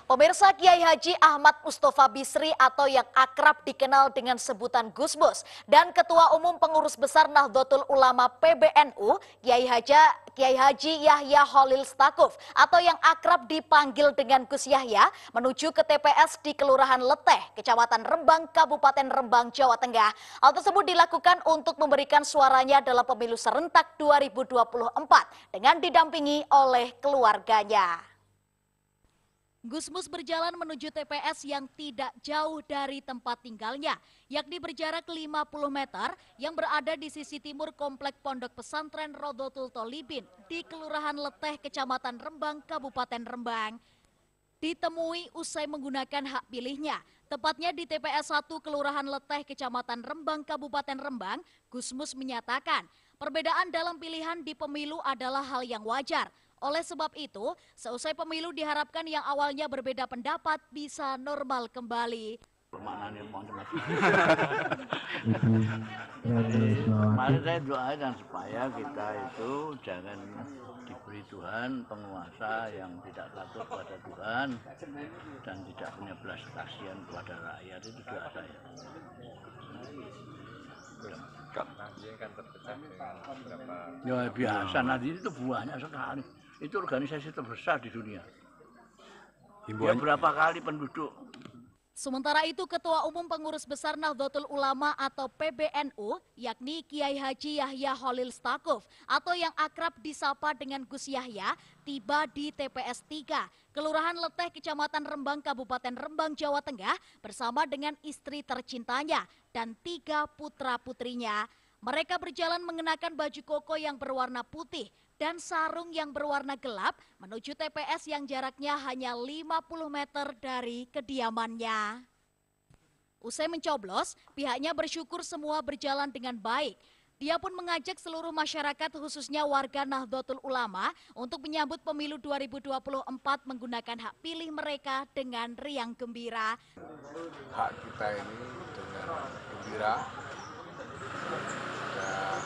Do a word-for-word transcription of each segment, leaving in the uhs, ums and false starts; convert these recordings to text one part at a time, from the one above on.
Pemirsa, Kiai Haji Ahmad Mustofa Bisri atau yang akrab dikenal dengan sebutan Gus Mus dan Ketua Umum Pengurus Besar Nahdlatul Ulama P B N U, Kiai Haji, Kiai Haji Yahya Holil Stakuf atau yang akrab dipanggil dengan Gus Yahya menuju ke T P S di Kelurahan Leteh, Kecamatan Rembang, Kabupaten Rembang, Jawa Tengah. Hal tersebut dilakukan untuk memberikan suaranya dalam pemilu serentak dua ribu dua puluh empat dengan didampingi oleh keluarganya. Gus Mus berjalan menuju T P S yang tidak jauh dari tempat tinggalnya, yakni berjarak lima puluh meter yang berada di sisi timur Komplek Pondok Pesantren Rodotul Tolibin di Kelurahan Leteh, Kecamatan Rembang, Kabupaten Rembang. Ditemui usai menggunakan hak pilihnya, tepatnya di T P S satu Kelurahan Leteh, Kecamatan Rembang, Kabupaten Rembang, Gus Mus menyatakan perbedaan dalam pilihan di pemilu adalah hal yang wajar. Oleh sebab itu, seusai pemilu diharapkan yang awalnya berbeda pendapat bisa normal kembali. Mari saya doakan supaya kita itu jangan diberi Tuhan penguasa yang tidak takut kepada Tuhan dan tidak punya belas kasihan kepada rakyat, itu doa saya. Nanti kan terpecah dengan beberapa. Ya biasa, nanti itu banyak sekali. Itu organisasi terbesar di dunia. Ya, berapa kali penduduk. Sementara itu, Ketua Umum Pengurus Besar Nahdlatul Ulama atau P B N U, yakni Kiai Haji Yahya Holil Stakuf atau yang akrab disapa dengan Gus Yahya, tiba di T P S tiga, Kelurahan Leteh, Kecamatan Rembang, Kabupaten Rembang, Jawa Tengah bersama dengan istri tercintanya dan tiga putra-putrinya. Mereka berjalan mengenakan baju koko yang berwarna putih dan sarung yang berwarna gelap menuju T P S yang jaraknya hanya lima puluh meter dari kediamannya. Usai mencoblos, pihaknya bersyukur semua berjalan dengan baik. Dia pun mengajak seluruh masyarakat khususnya warga Nahdlatul Ulama untuk menyambut pemilu dua ribu dua puluh empat menggunakan hak pilih mereka dengan riang gembira. Hak kita ini dengan gembira. Dan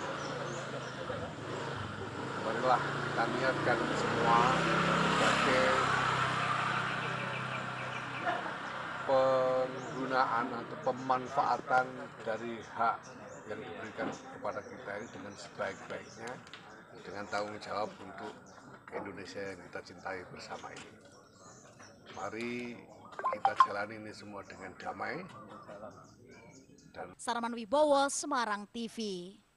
marilah kita niatkan semua sebagai penggunaan atau pemanfaatan dari hak yang diberikan kepada kita ini dengan sebaik-baiknya, dengan tanggung jawab untuk Indonesia yang kita cintai bersama ini. Mari kita jalani ini semua dengan damai. Dan Sarman Wibowo, Semarang T V.